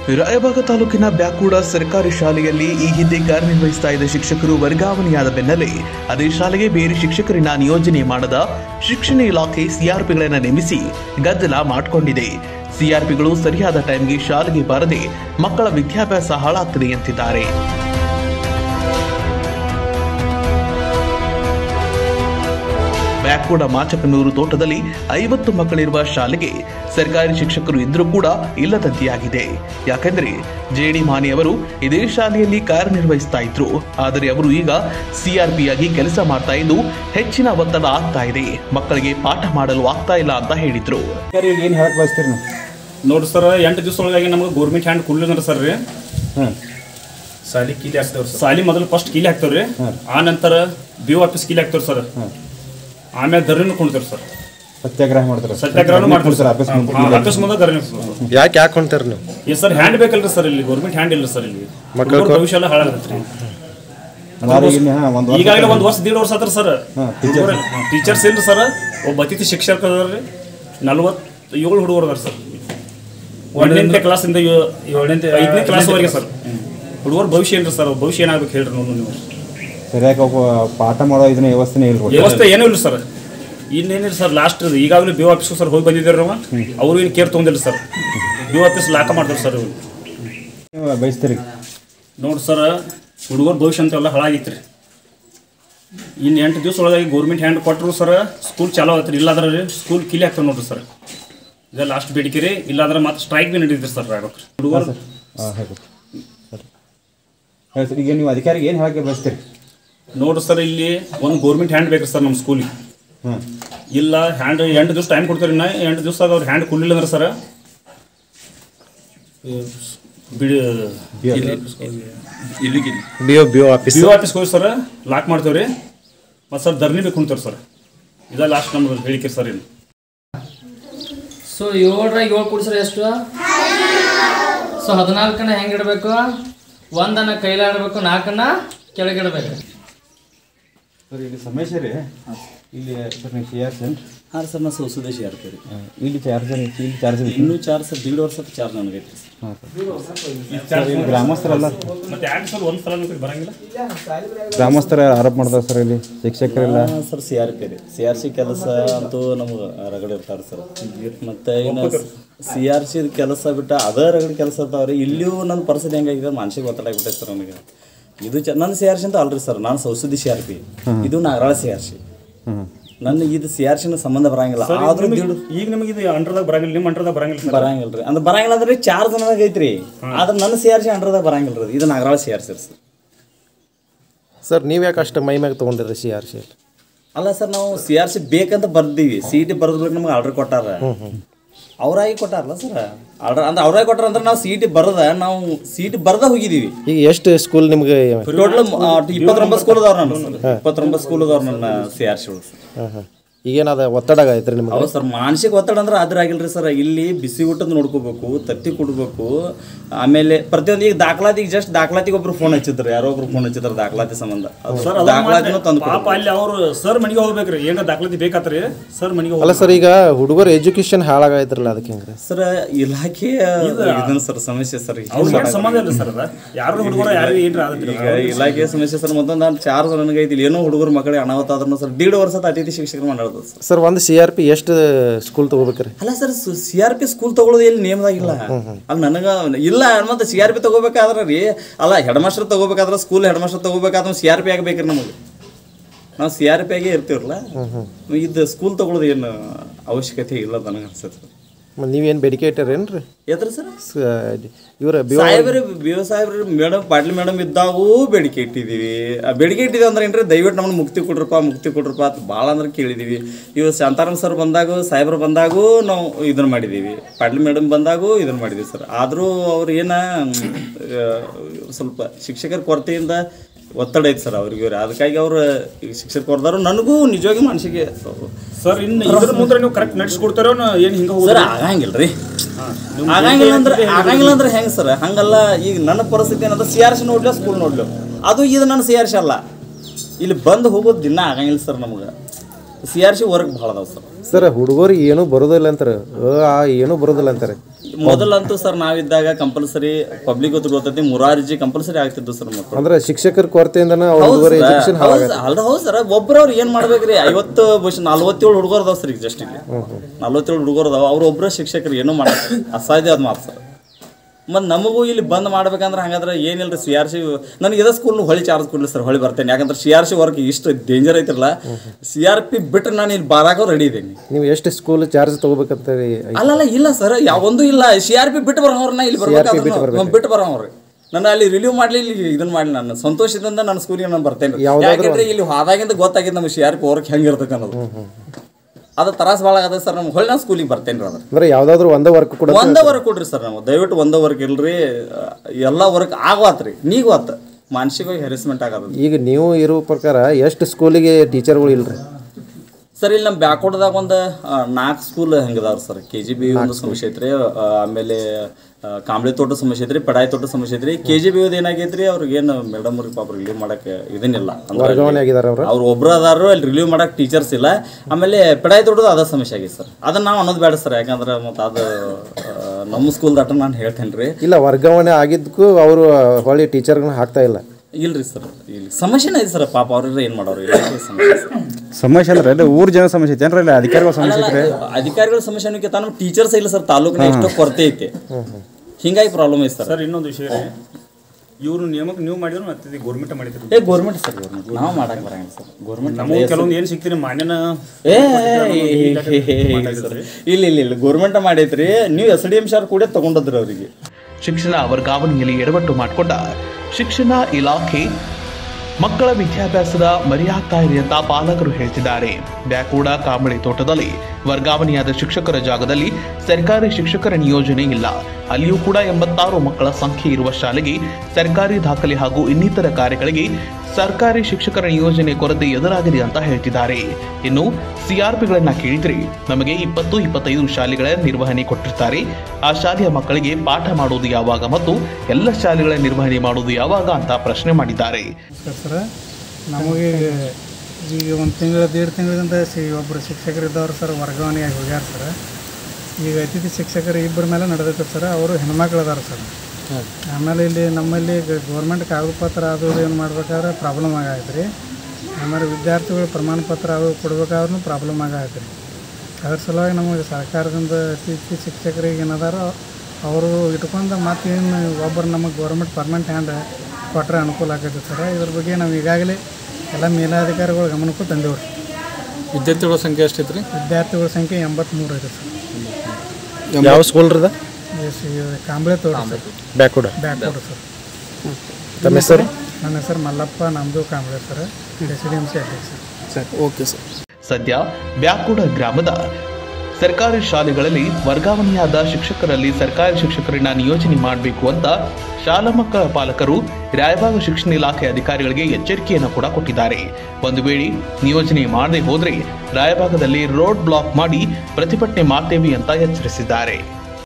ರಾಯಬಾಗ ತಾಲೂಕಿನ ಬ್ಯಾಕೂಡ ಸರ್ಕಾರಿ ಶಾಲೆಯಲ್ಲಿ ಈ ಹಿಂದೆ ಕಾರ್ಯನಿರ್ವಹಿಸ್ತಾ ಇದ್ದ ಶಿಕ್ಷಕರು ವರ್ಗಾವಣೆಯಾದ ಬೆನ್ನಲ್ಲೇ ಅದೇ ಶಾಲೆಗೆ ಬೇರೆ ಶಿಕ್ಷಕರನ್ನ ನಿಯೋಜನೆ ಮಾಡದ ಶಿಕ್ಷಣ ಇಲಾಖೆ ಸಿಆರ್ಪಿಗಳನ್ನು ನೇಮಿಸಿ ಗದ್ದಲ ಮಾಡಿಕೊಂಡಿದೆ. ಸಿಆರ್ಪಿಗಳು ಸರಿಯಾದ ಟೈಮ್ಗೆ ಶಾಲೆಗೆ ಬಾರದೆ ಮಕ್ಕಳ ವಿದ್ಯಾಭ್ಯಾಸ ಹಾಳಾಗ್ತಿದೆ ಎಂದಿದ್ದಾರೆ. ಬ್ಯಾಕೂಡ ಮಾಚಕನೂರು ತೋಟದಲ್ಲಿ 50 ಮಕ್ಕಳಿರುವ ಶಾಲೆಗೆ ಸರ್ಕಾರಿ ಶಿಕ್ಷಕರು ಇದ್ರೂ ಕೂಡ ಇಲ್ಲದಂತೆಯಾಗಿದೆ. ಯಾಕೆಂದ್ರೆ ಜೆಡಿ ಮಾನಿಯವರು ಇದೇ ಶಾಲೆಯಲ್ಲಿ ಕಾರ್ಯನಿರ್ವಹಿಸ್ತಾ ಇದ್ರು. ಆದರೆ ಅವರು ಈಗ ಸಿಆರ್ಪಿಯಾಗಿ ಕೆಲಸ ಮಾಡ್ತಾ ಇದ್ದು ಹೆಚ್ಚಿನ ಒತ್ತಡ ಆಗ್ತಾ ಇದೆ. ಮಕ್ಕಳಿಗೆ ಪಾಠ ಮಾಡಲು ಆಗ್ತಾ ಇಲ್ಲ ಅಂತ ಹೇಳಿದ್ರು. ಏನು ಹೇಳಕ್ ಬಯಸ್ತೀರಿ ನೀವು? ನೋಡ್ರಿ ಸರ್, 8 ದಿವಸ ಒಳಗಾಗಿ ನಮಗೆ ಗೌರ್ಮೆಂಟ್ ಹ್ಯಾಂಡ್ ಕೊಡ್ಲಿಲ್ಲ ಸರ್ ರೀ. ಸಾಲಿ ಕೀಲಿ ಹಾಕ್ತೇವ್ರಿ. ಸಾಲಿ ಮೊದಲು ಫಸ್ಟ್ ಕೀಲಿ ಹಾಕ್ತೇವ್ರಿ, ಆ ನಂತರ BO ಆಫೀಸ್ ಕೀಲಿ ಹಾಕ್ತೇವ್ರಿ ಸರ್. ಆಮೇಲೆ ಧರಣಿ ಕೊಂಡ್ತೇವ್ರಿ ಸರ್. ಸತ್ಯಾಗ್ರಹ ಮಾಡ್ತಾರೆ. ಸತ್ಯಾಗ್ರಹ ಮಾಡ್ತೀವಿ ಸರ್. ಆಫೀಸ್ ಮುಂದೆ ಧರಣಿ. ಯಾಕೆ ಕೊಂಡ್ತಾರ ನೀವು? ಈ ಸರ್ ಹ್ಯಾಂಡ್ ಬೇಕಲ್ರಿ ಸರ್, ಇಲ್ಲಿ ಗೌರ್ಮೆಂಟ್ ಹ್ಯಾಂಡ್ ಇಲ್ಲ ಸರ್. ಇಲ್ಲಿ ಮಕ್ಕಳ ಭವಿಷ್ಯ ಎಲ್ಲ ಹಾಳಾಗತ್ರಿ. ಈಗಾಗಲೇ 1 ವರ್ಷ 1.5 ವರ್ಷ ಆತ್ರ ಸರ್. ಟೀಚರ್ಸ್ ಇಲ್ರಿ ಸರ್. ಒಬ್ಬ ಅತಿಥಿ ಶಿಕ್ಷಕ ಅದಾರ್ರಿ. 47 ಹುಡುಗರು ಅದಾರ ಸರ್. 1ನೇ ಕ್ಲಾಸಿಂದ 5ನೇ ಕ್ಲಾಸ್ವರೆಗೆ ಸರ್. ಹುಡುಗರ ಭವಿಷ್ಯ ಏನ್ರಿ ಸರ್? ಭವಿಷ್ಯ ಏನಾಗಬೇಕು ಹೇಳ್ರಿ ನೀವು? ಸರಿಯಾಗಿ ಪಾಠ ಮಾಡೋ ಇದನ್ನ ವ್ಯವಸ್ಥೆ ಏನೂ ಇಲ್ಲ ಸರ್. ಇನ್ನೇನಿಲ್ಲ ಸರ್. ಲಾಸ್ಟ್ ಈಗಾಗಲೇ BO ಆಫೀಸ್ ಸರ್ ಹೋಗಿ ಬಂದಿದ್ದಾರೆ ನಾವು. ಅವರು ಏನು ಕೇರ್ ತೊಗೊಂಡಿಲ್ಲ ಸರ್. BO ಆಫೀಸ್ ಲಾಕ ಮಾಡ್ತಾರೆ ಸರ್. ಬಯಸ್ತೀರಿ ನೋಡಿ ಸರ್, ಹುಡುಗರ ಭವಿಷ್ಯ ಅಂತೆಲ್ಲ ಹಾಳಾಗಿತ್ತು ರೀ. ಇನ್ನು 8 ದಿವಸ ಒಳಗಾಗಿ ಗೌರ್ಮೆಂಟ್ ಹ್ಯಾಂಡ್ ಕೊಟ್ಟರು ಸರ್. ಸ್ಕೂಲ್ ಚಾಲೂ ಆಗತ್ತೆ ರೀ. ಇಲ್ಲಾಂದ್ರೆ ರೀ ಸ್ಕೂಲ್ ಕಿಲಿ ಆಗ್ತದೆ ನೋಡ್ರಿ ಸರ್. ಇದು ಲಾಸ್ಟ್ ಬೇಡಿಕೆ ರೀ. ಇಲ್ಲಾಂದ್ರೆ ಮತ್ತೆ ಸ್ಟ್ರೈಕ್ ಭೀ ನಡೀತೀರಿ ಸರ್. ಹುಡುಗರು ಈಗ ನೀವು ಅಧಿಕಾರಿಗೆ ಏನು ಹೇಳಕ್ಕೆ ಬಯಸ್ತೀರಿ? ನೋಡ್ರಿ ಸರ್, ಇಲ್ಲಿ ಒಂದು ಗೌರ್ಮೆಂಟ್ ಹ್ಯಾಂಡ್ ಬೇಕು ಸರ್ ನಮ್ಮ ಸ್ಕೂಲಿಗೆ. ಇಲ್ಲ ಹ್ಯಾಂಡ್ 8 ದಿವಸ ಟೈಮ್ ಕೊಡ್ತೀರಿ. ನಾ 8 ದಿವಸದಾಗ ಅವ್ರು ಹ್ಯಾಂಡ್ ಕೊಡಲಿಲ್ಲ ಅಂದ್ರೆ ಸರ್ BO ಆಫೀಸ್ ಹೋಗಿ ಸರ್ ಲಾಕ್ ಮಾಡ್ತೇವ್ರಿ. ಮತ್ತು ಸರ್ ಧರಣಿ ಬೇಕು ಕುಂತೇವ್ರಿ ಸರ್. ಇದ ಲಾಸ್ಟ್ ನಮ್ದು ಹೇಳಿಕೆ ಸರ್. ಏನು ಸೊ 7ರಾಗ 7 ಕೂಡಿಸ್ರೆ ಎಷ್ಟು? ಸೊ 14ನ ಹೆಂಗೆ ಇಡಬೇಕು? 1ಅನ್ನ ಕೈಲಾಡಬೇಕು, 4ನ್ನ ಕೆಳಗಿಡಬೇಕು. ಸರ್ ಇಲ್ಲಿ ಸಮಸ್ಯೆ ರೀ. ಇಲ್ಲಿ ಸರ್ ನೀವು CRC ಏನು? ಹಾಂ ಸರ್, ನಾವು ಸೌಸುದೇ CRP ರೀ. ಇಲ್ಲಿ ಚಾರ್ಜ್ ಇನ್ನೂ ಚಾರ್ಜ್ ಸರ್ 1.5 ವರ್ಷ ಚಾರ್ಜ್ ನನಗೈತೆ ರೀ. ಹಾಂ ಸರ್. ಇಲ್ಲಿ ಗ್ರಾಮಸ್ಥರೆಲ್ಲ ಮತ್ತೆ ಯಾಕೆ ಸರ್ ಒಂದು ಸಲ ಬರಂಗಿಲ್ಲ? ಗ್ರಾಮಸ್ಥರ ಆರೋಪ ಮಾಡ್ತಾರೆ ಸರ್. ಇಲ್ಲಿ ಶಿಕ್ಷಕರೆಲ್ಲ ಸರ್ CRP ರೀ. CRC ಕೆಲಸ ಅಂತೂ ನಮ್ಗೆ ರಗಡೆ ಇರ್ತಾರೆ ಸರ್. ಮತ್ತು ಇನ್ನು CRC ಕೆಲಸ ಬಿಟ್ಟು ಅದೇ ರಗಡೆ ಕೆಲಸ ಇರ್ತಾವ್ರಿ. ಇಲ್ಲಿಯೂ ನನ್ನ ಪರಿಸ್ಥಿತಿ ಹೆಂಗಾಗಿದೆ, ಮಾನಸಿಕ ಒತ್ತಡ ಆಗಿಬಿಟ್ಟೆ ಸರ್ ನನಗೆ. ಇದು ನನ್ನ CRC ಅಂತ ಅಲ್ರಿ ಸರ್. ನಾನು ಸೌಸುದಿ CRP, ಇದು ನಾಗರಾಳ CRC. ನನ್ನ ಇದು CRCನ ಸಂಬಂಧ ಬರಂಗಿಲ್ಲ. ಆದ್ರೂ ಈಗ ನಿಮಗೆ ಇದು ಅಂಡರ್ದಾಗ ಬರಂಗಿಲ್ಲ. ನಿಮ್ಮ ಅಂಡರ್ದಾಗ ಬರಂಗಿಲ್ಲ ಬರಂಗಿಲ್ಲ ರೀ. ಅಂದ್ರೆ ಬರಂಗಿಲ್ಲ ಅಂದ್ರೆ ಚಾರ್ಜ್ ಅನ್ನೋದಾಗ ಐತ್ರಿ. ಆದ್ರೆ ನನ್ನ CRC ಅಂಡರ್ದಾಗ ಬರಂಗಿಲ್ಲ ರೀ. ಇದು ನಾಗರಾಳ CRC ಸರ್. ಸರ್ ನೀವು ಯಾಕೆ ಅಷ್ಟು ಮೈ ಮ್ಯಾಗ ತೊಗೊಂಡಿರಿ CRC? ಅಲ್ಲ ಸರ್, ನಾವು CRC ಬೇಕಂತ ಬರ್ದೀವಿ. CET ಬರೆದ್ಬೇಕು ನಮ್ಗೆ ಆರ್ಡರ್ ಕೊಟ್ಟಾರ. ಅವರಾಗಿ ಕೊಟ್ಟಾರಲ್ಲ ಸರ್ ಆರ್ಡರ್. ಅಂದ್ರೆ ಅವರಾಗಿ ಕೊಟ್ಟಾರ ಅಂದ್ರೆ ನಾವು CET ಬರದ ಹೋಗಿದ್ದೀವಿ. ಈಗ ಎಷ್ಟು ಸ್ಕೂಲ್ ನಿಮ್ಗೆ? ಟೋಟಲ್ 29 ಸ್ಕೂಲ್ ಅದಾವ್ರು. ನಾನು 29 ಸ್ಕೂಲ್ ಅದಾವ್ರು ನನ್ನ CRC ಒಳಗೆ. ಈಗೇನದ ಒತ್ತಡ ಐತ್ರಿ ನಿಮ್ಗೆ? ಹೌದು ಸರ್, ಮಾನಸಿಕ ಒತ್ತಡ ಅಂದ್ರೆ ಅದ್ರ ಆಗಿಲ್ರಿ ಸರ್. ಇಲ್ಲಿ ಬಿಸಿ ಊಟದ ನೋಡ್ಕೋಬೇಕು, ತತ್ತಿ ಕೊಡ್ಬೇಕು. ಆಮೇಲೆ ಪ್ರತಿಯೊಂದು ಈಗ ದಾಖಲಾತಿ, ಈಗ ಜಸ್ಟ್ ದಾಖಲಾತಿಗೆ ಒಬ್ರು ಫೋನ್ ಹಚ್ಚಿದ್ರು, ಯಾರೋ ಒಬ್ರು ಫೋನ್ ಹಚ್ಚಿದ್ರು ದಾಖಲಾತಿ ಸಂಬಂಧ. ದಾಖಲಾತಿನೂ ತಂದು ಪಾಪ ಅಲ್ಲಿ ಅವರು ಸರ್ ಮನೆಗೆ ಹೋಗ್ಬೇಕ್ರಿ. ಏನ ದಾಖಲಾತಿ ಬೇಕಾತ್ರಿ ಸರ್ ಮನೆಗೆ. ಅಲ್ಲ ಸರ್, ಈಗ ಹುಡುಗರ ಎಜುಕೇಶನ್ ಹಾಳಾಗೈತ್ರಲ್ಲ, ಅದಕ್ಕೆ ಹೆಂಗ್ರಿ ಸರ್? ಇಲಾಖೆ ಇದನ್ನ ಸರ್ ಸಮಸ್ಯೆ ಸರ್. ಸಂಬಂಧ ಇಲ್ಲ ಸರ್. ಅದ ಯಾರು ಹುಡುಗರು ಯಾರಿಗೆ ಏನ್ರಿ ಆದ್ರಿ ಇಲಾಖೆ ಸಮಸ್ಯೆ ಸರ್. ಮತ್ತೊಂದು ನಾನು ಚಾರ್ಜ್ ನನಗೈತಿ. ಏನೋ ಹುಡುಗರು ಮಕ್ಕಳಿಗೆ ಅನಾಹುತ ಆದ್ರೂ ಸರ್ 1.5 ವರ್ಷ ಅತಿಥಿ ಶಿಕ್ಷಕರು ಮಾಡೋದು ಸರ್. ಒಂದು CRP ಎಷ್ಟು ಸ್ಕೂಲ್ ತಗೋಬೇಕ್ರಿ? ಅಲ್ಲ ಸರ್, CRP ಸ್ಕೂಲ್ ತಗೊಳ್ಳೋದು ಎಲ್ಲಿ ನೇಮದಾಗಿಲ್ಲ. ಅಲ್ಲಿ ನನಗೆ ಇಲ್ಲ. ಮತ್ತೆ CRP ತಗೋಬೇಕಾದ್ರೆ ರೀ, ಅಲ್ಲ ಹೆಡ್ ಮಾಸ್ಟರ್ ತಗೋಬೇಕಾದ್ರೆ, ಸ್ಕೂಲ್ ಹೆಡ್ ಮಾಸ್ಟರ್ ತಗೋಬೇಕಾದ್ರೆ CRP ಆಗಬೇಕ್ರಿ ನಮಗೆ. ನಾವು CRP ಆಗೇ ಇರ್ತೀವ್ರಲ್ಲ. ಇದು ಸ್ಕೂಲ್ ತಗೊಳ್ಳೋದು ಏನು ಅವಶ್ಯಕತೆ ಇಲ್ಲ ನನಗೆ ಅನ್ಸುತ್ತೆ. ನೀವೇನು ಬೇಡಿಕೆ ಇಟ್ಟಾರೇನ್ರಿ? ಎದ್ರ ಸರ್? ಇವ್ರ BO ಸಾಹೇಬ್ರಿ ಮೇಡಮ್, ಪಾಟೀಲ್ ಮೇಡಮ್ ಇದ್ದಾಗೂ ಬೇಡಿಕೆ ಇಟ್ಟಿದ್ದೀವಿ. ಬೇಡಿಕೆ ಇಟ್ಟಿದ್ದೀವಿ ಅಂದ್ರೆ ಏನ್ರಿ, ದಯವಿಟ್ಟು ನಮ್ಮನ್ನು ಮುಕ್ತಿ ಕೊಡ್ರಪ್ಪ ಅಂತ ಭಾಳ ಅಂದ್ರೆ ಕೇಳಿದ್ದೀವಿ. ಇವು ಶಾಂತಾರಾಮ್ ಸರ್ ಬಂದಾಗೂ, ಸಾಹೇಬ್ರು ಬಂದಾಗೂ ನಾವು ಇದನ್ನು ಮಾಡಿದ್ದೀವಿ. ಪಾಟೀಲ್ ಮೇಡಮ್ ಬಂದಾಗೂ ಇದನ್ನು ಮಾಡಿದ್ದೀವಿ ಸರ್. ಆದರೂ ಅವ್ರು ಸ್ವಲ್ಪ ಶಿಕ್ಷಕರ ಕೊರತೆಯಿಂದ ಒತ್ತಡ ಐತೆ ಸರ್ ಅವ್ರಿಗೆ. ಅದಕ್ಕಾಗಿ ಅವ್ರು ಶಿಕ್ಷಕ ಕೊಡ್ದಾರು. ನನಗೂ ನಿಜವಾಗಿ ಮಾನಸಿಕ ಸರ್. ಇನ್ನು ಇದ್ರ ಮುಂದೆ ನೀವು ಕರೆಕ್ಟ್ ನಡೆಸ್ಕೊಡ್ತಾರೋ ಏನು ಹಿಂಗೆ ಸರ್? ಆಗಂಗಿಲ್ಲ ರೀ. ಆಗಂಗಿಲ್ಲ ಅಂದ್ರೆ ಹೆಂಗೆ ಸರ್? ಹಂಗಲ್ಲ. ಈಗ ನನ್ನ ಪರಿಸ್ಥಿತಿ ಏನಂದ್ರೆ CRC ನೋಡ್ಲಿ, ಸ್ಕೂಲ್ ನೋಡ್ಲಿ, ಅದು ಇದು ನನ್ನ CRC ಅಲ್ಲ. ಇಲ್ಲಿ ಬಂದು ಹೋಗೋದು ದಿನ ಆಗಂಗಿಲ್ಲ ಸರ್ ನಮ್ಗೆ. CRC ವರ್ಕ್ ಭಾಳ ಅದಾವ ಸರ್. ಸರ್ ಹುಡುಗರಿಗೆ ಏನೂ ಬರೋದಿಲ್ಲ ಅಂತಾರೆ, ಏನೂ ಬರೋದಿಲ್ಲ ಅಂತಾರೆ. ಮೊದಲಂತೂ ಸರ್ ನಾವಿದ್ದಾಗ ಕಂಪಲ್ಸರಿ ಪಬ್ಲಿಕ್ ಗೊತ್ತೈತಿ, ಮುರಾರ್ಜಿ ಕಂಪಲ್ಸರಿ ಆಗ್ತಿದ್ದು ಸರ್ ಮಕ್ಕಳು. ಅಂದ್ರೆ ಶಿಕ್ಷಕರ ಕೊರತೆಯಿಂದ ಹೌದು ಸರ್. ಒಬ್ಬರವ್ರು ಏನು ಮಾಡ್ಬೇಕ್ರಿ, 47 ಹುಡುಗರು ಅದಾವ ಸರ್. ಈಗ ಜಸ್ಟ್ ಇಲ್ಲಿ 47 ಹುಡುಗರು ಅದಾವ, ಅವ್ರು ಒಬ್ಬರ ಶಿಕ್ಷಕರು ಏನೂ ಮಾಡಕ್ಕೆ ಅಸಾಧ್ಯ ಅದು ಮಾತು ಸರ್. ಮತ್ತು ನಮಗೂ ಇಲ್ಲಿ ಬಂದ್ ಮಾಡ್ಬೇಕಂದ್ರೆ ಹಂಗಾದ್ರೆ ಏನಿಲ್ಲ ರೀ. CRC ನನಗೆ ಇದೇ ಸ್ಕೂಲ್ನ ಹೊಳಿ ಚಾರ್ಜ್ ಕೊಡಲಿ ಸರ್, ಹೊಳಿ ಬರ್ತೇನೆ. ಯಾಕಂದ್ರೆ CRC ವರ್ಕ್ ಇಷ್ಟು ಡೇಂಜರ್ ಐತಿರಲ್ಲ, CRP ಬಿಟ್ಟರೆ ನಾನು ಇಲ್ಲಿ ಬಾರಾಕ ರೆಡಿ ಇದ್ದೀನಿ. ನೀವು ಎಷ್ಟು ಸ್ಕೂಲ್ ಚಾರ್ಜ್ ತಗೋಬೇಕಂತ? ಅಲ್ಲ ಇಲ್ಲ ಸರ್, ಯಾವೊಂದು ಇಲ್ಲ. CRP ಬಿಟ್ಟು ಬರೋವ್ರನ್ನ ಇಲ್ಲಿ ಬರ್ಬೇಕಾದ್ರೆ ಬಿಟ್ಟು ಬರೋವ್ರಿ. ನಾನು ಅಲ್ಲಿ ರಿಲೀವ್ ಮಾಡಲಿ, ಇಲ್ಲಿ ಇದನ್ನ ಮಾಡಲಿ, ನಾನು ಸಂತೋಷದಿಂದ ನನ್ನ ಸ್ಕೂಲಿಗೆ ನಾನು ಬರ್ತೇನೆ. ಯಾಕಂದ್ರೆ ಇಲ್ಲಿ ಹೋದಾಗಿಂದ ಗೊತ್ತಾಗಿದ್ದು ನಮಗೆ CRP ವರ್ಕ್ ಹೆಂಗಿರ್ತೈತೆ ಅನ್ನೋದು. ಅದು ತ್ರಾಸ ಭಾಳ ಆಗದ ಸರ್. ನಮ್ಗೆ ಹೊಳ್ಳಿ ನಾನು ಸ್ಕೂಲಿಗೆ ಬರ್ತೇನೆ ರೀ. ಅಂದ್ರೆ ಯಾವ್ದಾದ್ರು ಒಂದೇ ವರ್ಕ್ ಕೂಡ ಒಂದೇ ವರ್ಕ್ ಕೊಡ್ರಿ ಸರ್. ನಾವು ದಯವಿಟ್ಟು ಒಂದೇ ವರ್ಕ್ ಇಲ್ರಿ, ಎಲ್ಲ ವರ್ಕ್ ಆಗವಾತ್ರಿ. ನೀಗವಾತ ಮಾನಸಿಕವಾಗಿ ಹೆರಿಸ್ಮೆಂಟ್ ಆಗೋದು. ಈಗ ನೀವು ಇರೋ ಪ್ರಕಾರ ಎಷ್ಟು ಸ್ಕೂಲಿಗೆ ಟೀಚರ್ಗಳು ಇಲ್ರಿ ಸರ್? ಇಲ್ಲಿ ನಮ್ಮ ಬ್ಯಾಕ್ವರ್ಡ್ದಾಗ ಒಂದು 4 ಸ್ಕೂಲ್ ಹೆಂಗದಾವ್ರಿ ಸರ್. KGB ಒಂದು ಸಮಸ್ಯೆ ಐತ್ರಿ, ಆಮೇಲೆ ಕಾಂಬಳಿ ತೋಟ ಸಮಸ್ಯೆ ಐತ್ರಿ, ಪಡಾಯಿ ತೋಟ ಸಮಸ್ಯೆ ಐತ್ರಿ. KGB ಏನಾಗೈತ್ರಿ, ಅವ್ರಿಗೇನು ಮೇಡಮ್ ಅವ್ರಿಗೆ ಪಾಪ ರಿಲೀವ್ ಮಾಡಕ್ಕೆ ಇದನ್ನಿಲ್ಲ, ಅವ್ರು ಒಬ್ರು ಅದಾರು, ಅಲ್ಲಿ ರಿಲೀವ್ ಮಾಡಕ್ಕೆ ಟೀಚರ್ಸ್ ಇಲ್ಲ. ಆಮೇಲೆ ಪಡಾಯಿ ತೋಟದ ಅದ ಸಮಸ್ಯೆ ಆಗೈತೆ ಸರ್. ಅದನ್ನ ನಾವು ಅನ್ನೋದು ಬೇಡ ಸರ್, ಯಾಕಂದ್ರೆ ಮತ್ತು ಅದು ನಮ್ಮ ಸ್ಕೂಲ್ ದಟ್ಟ ನಾನು ಹೇಳ್ತೇನೆ ರೀ. ಇಲ್ಲ, ವರ್ಗಾವಣೆ ಆಗಿದ್ದಕ್ಕೂ ಅವರು ಹೊಳ್ಳಿ ಟೀಚರ್ಗಳನ್ನ ಹಾಕ್ತಾ ಇಲ್ಲ. ಇಲ್ರಿ ಸರ್, ಇಲ್ಲಿ ಸಮಸ್ಯೆನೇ ಐತೆ ಸರ್. ಪಾಪ ಅವ್ರಿಗೆ ಏನು ಮಾಡೋರು ಸಮಸ್ಯೆ ಅಂದ್ರೆ ಊರ್ ಜನ ಸಮಸ್ಯೆ ಐತೆ ಅಂದ್ರೆ ಅಧಿಕಾರಿಗಳ ಸಮಸ್ಯೆ ಐತ್ರಿ. ಅಧಿಕಾರಿಗಳ ಸಮಸ್ಯೆ ಅನ್ನೋಕೆ ತಾನು ಟೀಚರ್ಸ್ ಇಲ್ಲ ಸರ್. ತಾಲೂಕಿನ ಎಷ್ಟೋ ಕೊರತೆ ಐತೆ, ಹಿಂಗಾಗಿ ಪ್ರಾಬ್ಲಮ್ ಐತೆ ಸರ್. ಇನ್ನೊಂದು ವಿಷಯ, ಇವ್ರು ನಿಯಮಕ್ಕೆ ನೀವು ಮಾಡಿದ್ರು ಮತ್ತೆ ಗೌರ್ಮೆಂಟ್ ಮಾಡಿದ್ರು. ಗೌರ್ಮೆಂಟ್ ಸರ್, ಗೌರ್ಮೆಂಟ್ ನಾವು ಮಾಡಕ್ಕೆ ಬರಂಗಿಲ್ಲ ಸರ್. ಗೌರ್ಮೆಂಟ್ ನಮಗೆ ಕೆಲವೊಂದು ಏನು ಸಿಗ್ತೀರಿ ಮಾನ್ಯನ ಇಲ್ಲ ಗೌರ್ಮೆಂಟ್ ಮಾಡೈತ್ರಿ. ನೀವು SDM ಶಾರ್ ಕೂಡ ತಗೊಂಡದ್ರಿ ಅವರಿಗೆ. ಶಿಕ್ಷಣ ವರ್ಗಾವಣೆಯಲ್ಲಿ ಎಡವಟ್ಟು ಮಾಡಿಕೊಂಡ ಶಿಕ್ಷಣ ಇಲಾಖೆ ಮಕ್ಕಳ ವಿದ್ಯಾಭ್ಯಾಸದ ಮರೆಯಾಗ್ತಾ ಇದೆ ಅಂತ ಪಾಲಕರು ಹೇಳ್ತಿದ್ದಾರೆ. ಬ್ಯಾಕೂಡ ಕಾಂಬಳಿ ತೋಟದಲ್ಲಿ ವರ್ಗಾವಣೆಯಾದ ಶಿಕ್ಷಕರ ಜಾಗದಲ್ಲಿ ಸರ್ಕಾರಿ ಶಿಕ್ಷಕರ ನಿಯೋಜನೆ ಇಲ್ಲ. ಅಲ್ಲಿಯೂ ಕೂಡ 86 ಮಕ್ಕಳ ಸಂಖ್ಯೆ ಇರುವ ಶಾಲೆಗೆ ಸರ್ಕಾರಿ ದಾಖಲೆ ಹಾಗೂ ಇನ್ನಿತರ ಕಾರ್ಯಗಳಿಗೆ ಸರ್ಕಾರಿ ಶಿಕ್ಷಕರ ನಿಯೋಜನೆ ಕೊರತೆ ಎದುರಾಗಿದೆ ಅಂತ ಹೇಳ್ತಿದ್ದಾರೆ. ಇನ್ನು CRPಗಳನ್ನ ಕೇಳಿದ್ರೆ ನಮಗೆ 20-25 ಶಾಲೆಗಳ ನಿರ್ವಹಣೆ ಕೊಟ್ಟಿರ್ತಾರೆ. ಆ ಶಾಲೆಯ ಮಕ್ಕಳಿಗೆ ಪಾಠ ಮಾಡೋದು ಯಾವಾಗ ಮತ್ತು ಎಲ್ಲ ಶಾಲೆಗಳ ನಿರ್ವಹಣೆ ಮಾಡೋದು ಯಾವಾಗ ಅಂತ ಪ್ರಶ್ನೆ ಮಾಡಿದ್ದಾರೆ. ಸರ್, ನಮಗೆ ಈಗ 1 ತಿಂಗಳು 1.5 ತಿಂಗಳಿಂದ ಒಬ್ಬರು ಶಿಕ್ಷಕರಿದ್ದವರು ಸರ್ ವರ್ಗಾವಣೆಯಾಗಿ ಹೋಗ್ಯಾರ ಸರ್. ಈಗ ಅತಿಥಿ ಶಿಕ್ಷಕರು 2 ಮೇಲೆ ನಡೆದೈತೆ ಸರ್. ಅವರು ಹೆಣ್ಮಕ್ಳು ಅದಾರ ಸರ್. ಆಮೇಲೆ ಇಲ್ಲಿ ನಮ್ಮಲ್ಲಿ ಗೌರ್ಮೆಂಟ್ ಕಾಗದ ಪತ್ರ ಅದು ಏನು ಮಾಡ್ಬೇಕಾದ್ರೆ ಪ್ರಾಬ್ಲಮ್ ಆಗೈತೆ ರೀ. ಆಮೇಲೆ ವಿದ್ಯಾರ್ಥಿಗಳು ಪ್ರಮಾಣ ಪತ್ರ ಅದು ಕೊಡ್ಬೇಕಾದ್ರೂ ಪ್ರಾಬ್ಲಮ್ ಆಗೈತೆ ರೀ. ಅದ್ರ ಸಲುವಾಗಿ ನಮಗೆ ಸರ್ಕಾರದಿಂದ ಅತಿಥಿ ಶಿಕ್ಷಕರಿಗೆ ಏನದಾರೋ ಅವರು ಇಟ್ಕೊಂಡು ಮತ್ತೇನು ಒಬ್ಬರು ನಮಗೆ ಗೌರ್ಮೆಂಟ್ ಪರ್ಮನೆಂಟ್ ಹ್ಯಾಂಡ್ ಕೊಟ್ಟರೆ ಅನುಕೂಲ ಆಗೈತೆ ಸರ್. ಇದ್ರ ಬಗ್ಗೆ ನಾವು ಈಗಾಗಲೇ ಎಲ್ಲ ಮೇಲಾಧಿಕಾರಿಗಳ ಗಮನಕ್ಕೂ ತಂದೇವ್ರಿ. ವಿದ್ಯಾರ್ಥಿಗಳ ಸಂಖ್ಯೆ ಎಷ್ಟೈತೆ ರೀ? ವಿದ್ಯಾರ್ಥಿಗಳ ಸಂಖ್ಯೆ 83 ಐತೆ ಸರ್. ಯಾವ ಸ್ಕೂಲ್ ರೀ? ಕಾಂಬಳೆ ತೋಟ ಬ್ಯಾಕ್ವರ್ಡ್ ಸರ್. ತಮ್ಮ ಹೆಸರು? ನನ್ನ ಹೆಸರು ಮಲ್ಲಪ್ಪ, ನಮ್ಮದು ಕಾಂಬಳೆ ಸರ್, SDMC ಅಧ್ಯಕ್ಷ ಸರ್. Okay sir. ಸದ್ಯ ಬ್ಯಾಕೂಡ ಗ್ರಾಮದ ಸರ್ಕಾರಿ ಶಾಲೆಗಳಲ್ಲಿ ವರ್ಗಾವಣೆಯಾದ ಶಿಕ್ಷಕರಲ್ಲಿ ಸರ್ಕಾರಿ ಶಿಕ್ಷಕರನ್ನ ನಿಯೋಜನೆ ಮಾಡಬೇಕು ಅಂತ ಶಾಲಾ ಮಕ್ಕಳ ಪಾಲಕರು ರಾಯಬಾಗ ಶಿಕ್ಷಣ ಇಲಾಖೆ ಅಧಿಕಾರಿಗಳಿಗೆ ಎಚ್ಚರಿಕೆಯನ್ನು ಕೂಡ ಕೊಟ್ಟಿದ್ದಾರೆ. ಒಂದು ವೇಳೆ ನಿಯೋಜನೆ ಮಾಡದೆ ಹೋದರೆ ರಾಯಬಾಗದಲ್ಲಿ ರೋಡ್ ಬ್ಲಾಕ್ ಮಾಡಿ ಪ್ರತಿಭಟನೆ ಮಾಡ್ತೇವೆ ಅಂತ ಎಚ್ಚರಿಸಿದ್ದಾರೆ.